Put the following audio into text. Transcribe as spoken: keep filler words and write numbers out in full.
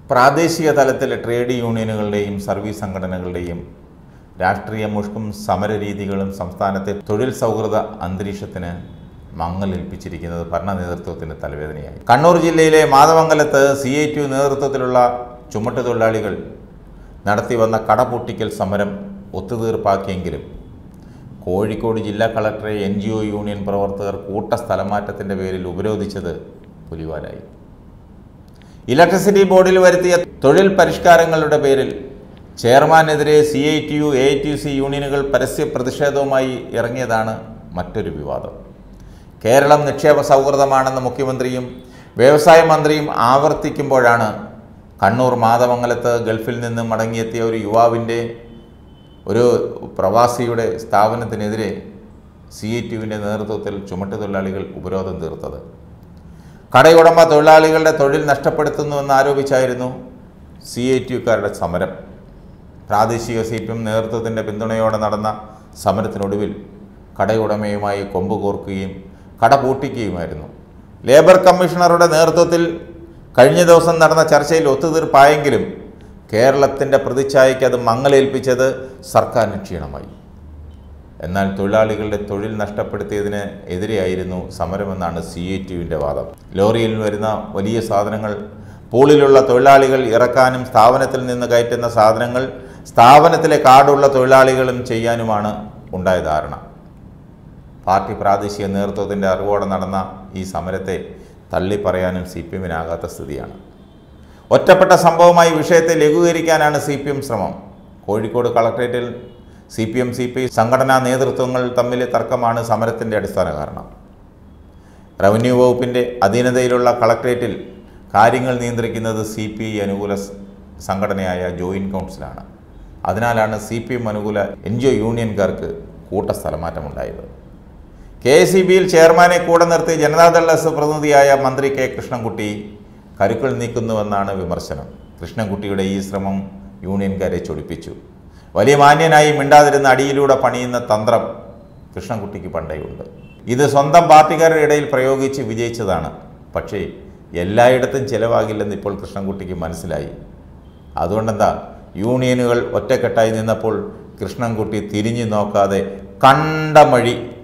പ്രാദേശിക തലത്തിലെ trade യൂണിയനുകളുടെയും service സംഘടനകളുടെയും രാഷ്ട്രീയ മുഷ്കും സമരരീതികളും സംസ്ഥാനത്തെ തൊഴിൽ സൗഹൃദ അന്തരീക്ഷത്തിന് മങ്ങലേൽപ്പിച്ചിരിക്കുന്നത് ഭരണ നേതൃത്വത്തിന് തലവേദനയായി. കണ്ണൂർ ജില്ലയിലെ മാതമംഗലത്ത് സി ഐ ടി യു നേതൃത്വത്തിലുള്ള ചുമട്ടുതൊഴിലാളികൾ നടത്തിവന്ന കടപൂട്ടിക്കൽ സമരം ഒത്തുതീർപ്പാക്കിയെങ്കിലും കോഴിക്കോട് ജില്ലാ കളക്ടറെ എൻ ജി ഒ യൂണിയൻ പ്രവർത്തകർ കൂട്ട സ്ഥലമാറ്റത്തിൻ്റെ പേരിൽ ഉപരോധിച്ചത് പുലിവാലായി. ഇലക്ട്രിസിറ്റി ബോർഡിൽ വരുത്തിയ തൊഴിൽ പരിഷ്കാരങ്ങളുടെ പേരിൽ ചെയർമാനെതിരെ C I T U A I T U C യൂണിയനുകൾ പരസ്യ പ്രതിഷേധവുമായി ഇറങ്ങിയതാണ് മറ്റൊരു വിവാദം. കേരളം നിക്ഷേപ സൗഹൃദമാണെന്ന് മുഖ്യമന്ത്രിയും വ്യവസായ മന്ത്രിയും ആവർത്തിക്കുമ്പോഴാണ് കണ്ണൂർ മാതമംഗലത്ത് ഗൾഫിൽ നിന്ന് മടങ്ങിയെത്തിയ ഒരു യുവാവിൻ്റെ ഒരു പ്രവാസിയുടെ സ്ഥാപനത്തിനെതിരെ സി ഐ ടി യുവിൻ്റെ നേതൃത്വത്തിൽ ചുമട്ടുതൊഴിലാളികൾ ഉപരോധം തീർത്തത്. കടയുടമ തൊഴിലാളികളുടെ തൊഴിൽ നഷ്ടപ്പെടുത്തുന്നുവെന്ന് ആരോപിച്ചായിരുന്നു സി ഐ ടി യുക്കാരുടെ സമരം. പ്രാദേശിക സി പി എം നേതൃത്വത്തിൻ്റെ പിന്തുണയോടെ നടന്ന സമരത്തിനൊടുവിൽ കടയുടമയുമായി കൊമ്പ് കോർക്കുകയും കട പൂട്ടിക്കുകയുമായിരുന്നു. ലേബർ കമ്മീഷണറുടെ നേതൃത്വത്തിൽ കഴിഞ്ഞ ദിവസം നടന്ന ചർച്ചയിൽ ഒത്തുതീർപ്പായെങ്കിലും കേരളത്തിൻ്റെ പ്രതിച്ഛായയ്ക്ക് അത് മങ്ങലേൽപ്പിച്ചത് സർക്കാരിന് ക്ഷീണമായി. എന്നാൽ തൊഴിലാളികളുടെ തൊഴിൽ നഷ്ടപ്പെടുത്തിയതിന് എതിരെയായിരുന്നു സമരമെന്നാണ് സി ഐ ടി യുവിൻ്റെ വാദം. ലോറിയിൽ വരുന്ന വലിയ സാധനങ്ങൾ പൂളിലുള്ള തൊഴിലാളികൾ ഇറക്കാനും സ്ഥാപനത്തിൽ നിന്ന് കയറ്റുന്ന സാധനങ്ങൾ സ്ഥാപനത്തിലെ കാർഡുള്ള തൊഴിലാളികളും ചെയ്യാനുമാണ് ഉണ്ടായ ധാരണ. പാർട്ടി പ്രാദേശിക നേതൃത്വത്തിൻ്റെ അറിവോടെ നടന്ന ഈ സമരത്തെ തള്ളിപ്പറയാനും സി പി എമ്മിനാകാത്ത സ്ഥിതിയാണ്. ഒറ്റപ്പെട്ട സംഭവമായി വിഷയത്തെ ലഘൂകരിക്കാനാണ് സി പി എം ശ്രമം. കോഴിക്കോട് കളക്ട്രേറ്റിൽ C P M C P സംഘടനാ നേതൃത്വങ്ങൾ തമ്മിലെ തർക്കമാണ് സമരത്തിൻ്റെ അടിസ്ഥാന കാരണം. റവന്യൂ വകുപ്പിൻ്റെ അധീനതയിലുള്ള കളക്ട്രേറ്റിൽ കാര്യങ്ങൾ നിയന്ത്രിക്കുന്നത് സി പി ഐ അനുകൂല സംഘടനയായ ജോയിൻറ്റ് കൗൺസിലാണ്. അതിനാലാണ് സി പി എം അനുകൂല എൻ ജി ഒ യൂണിയൻകാർക്ക് കൂട്ട സ്ഥലമാറ്റമുണ്ടായത്. കെ എസ് ഇ ബിയിൽ ചെയർമാനെ കൂടെ നിർത്തി ജനതാദൾ എസ് പ്രതിനിധിയായ മന്ത്രി കെ കൃഷ്ണൻകുട്ടി കരുക്കൾ നീക്കുന്നുവെന്നാണ് വിമർശനം. കൃഷ്ണൻകുട്ടിയുടെ ഈ ശ്രമം യൂണിയൻകാരെ ചൊടിപ്പിച്ചു. വലിയ മാന്യനായി മിണ്ടാതിരുന്ന അടിയിലൂടെ പണിയുന്ന തന്ത്രം കൃഷ്ണൻകുട്ടിക്ക് പണ്ടേയുണ്ട്. ഇത് സ്വന്തം പാർട്ടിക്കാരുടെ ഇടയിൽ പ്രയോഗിച്ച് വിജയിച്ചതാണ്. പക്ഷേ എല്ലായിടത്തും ചിലവാകില്ലെന്ന് ഇപ്പോൾ കൃഷ്ണൻകുട്ടിക്ക് മനസ്സിലായി. അതുകൊണ്ടെന്താ, യൂണിയനുകൾ ഒറ്റക്കെട്ടായി നിന്നപ്പോൾ കൃഷ്ണൻകുട്ടി തിരിഞ്ഞു നോക്കാതെ കണ്ടമഴി